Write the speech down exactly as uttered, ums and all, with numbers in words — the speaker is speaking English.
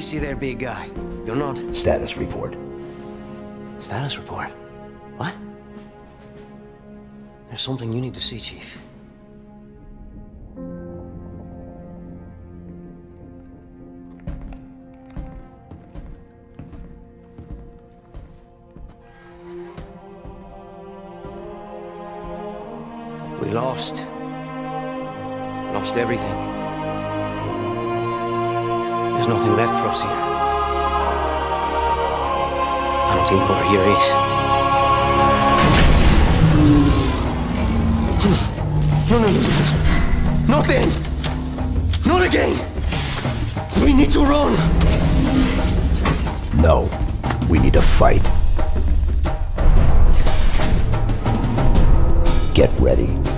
Easy there, big guy. You're not... Status report. Status report? What? There's something you need to see, Chief. We lost. Lost everything. There's nothing left for us here. I don't think we're here is. No, no, no, no. Not then. Not again. We need to run. No. We need to fight. Get ready.